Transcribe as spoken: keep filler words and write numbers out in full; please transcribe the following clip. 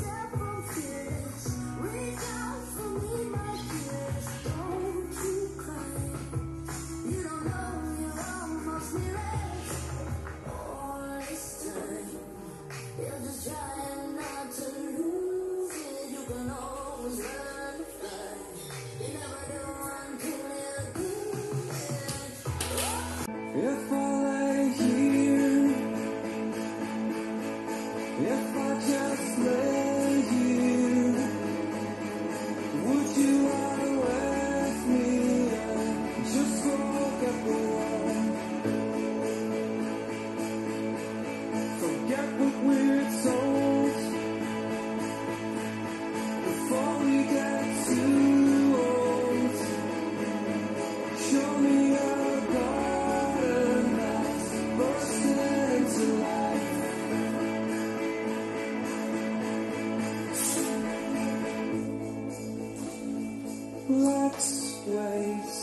If I lay here, if I just lay here, would you lie with me and just look at the wall? Forget what we're told before we get too old. Show me a garden that's bursting into life. Let's wait.